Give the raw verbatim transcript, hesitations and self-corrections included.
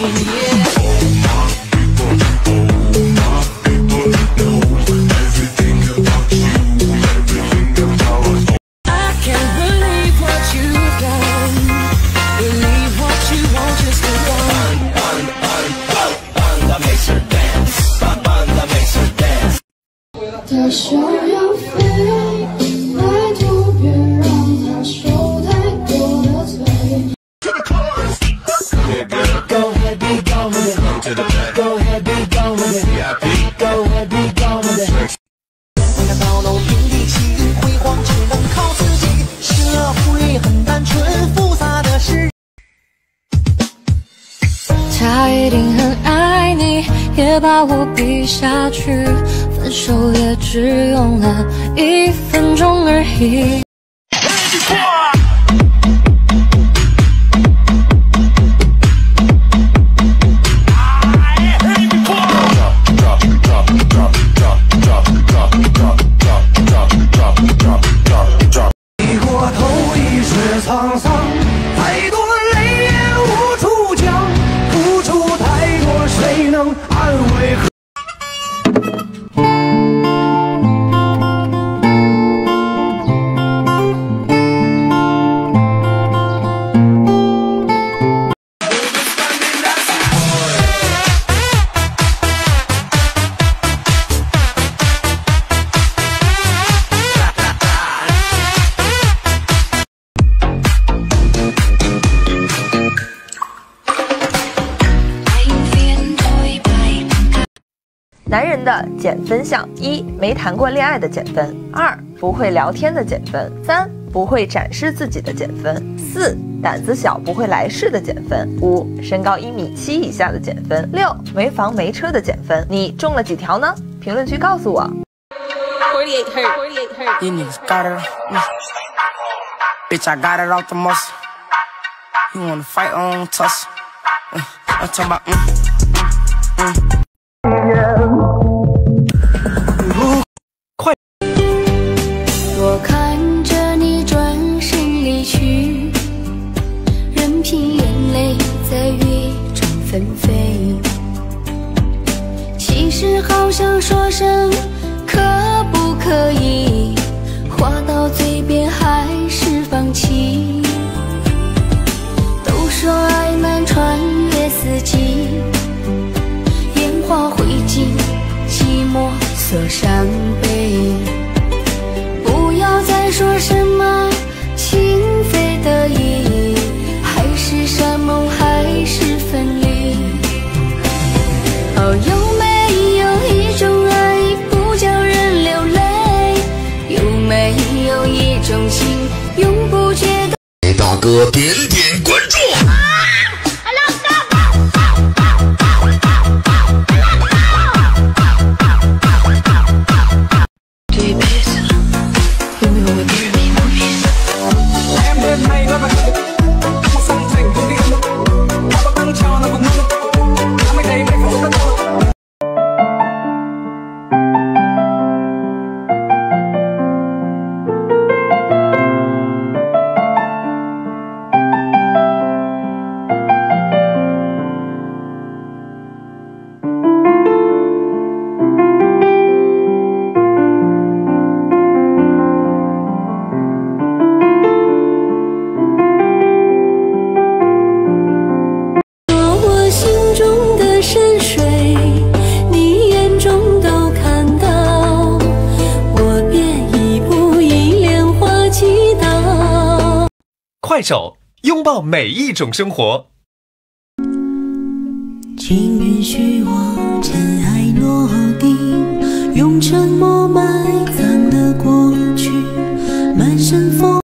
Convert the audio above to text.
的手要飞，拜托别让他受太多的罪。Go ahead, be gone with it. Go ahead, be gone with it. Go ahead, be gone with it. 为了高楼平地起，辉煌只能靠自己。社会很单纯，复杂的是。他一定很爱你，也把我比下去。 分手也只用了一分钟而已。低过头已是沧桑，太多泪也无处讲，付出太多，谁能安慰？ 男人的减分项：一、没谈过恋爱的减分；二、不会聊天的减分；三、不会展示自己的减分；四、胆子小不会来事的减分；五、身高一米七以下的减分；六、没房没车的减分。你中了几条呢？评论区告诉我。forty-eight hurt. forty-eight hurt. You niggas got it. Bitch, I got it off the muscle. You wanna fight on tussle? I'm talking about. Mm, mm. 快！我看着你转身离去，任凭眼泪在雨中纷飞。其实好想说声可不可以，话到嘴边还是放弃。都说爱漫穿越四季。 花灰烬，寂寞锁伤悲。不要再说什么情非得已，海誓山盟还是分离。哦，有没有一种爱不叫人流泪？有没有一种情永不觉得？ 给大哥点点关注。 快手，拥抱每一种生活。 请允许我沉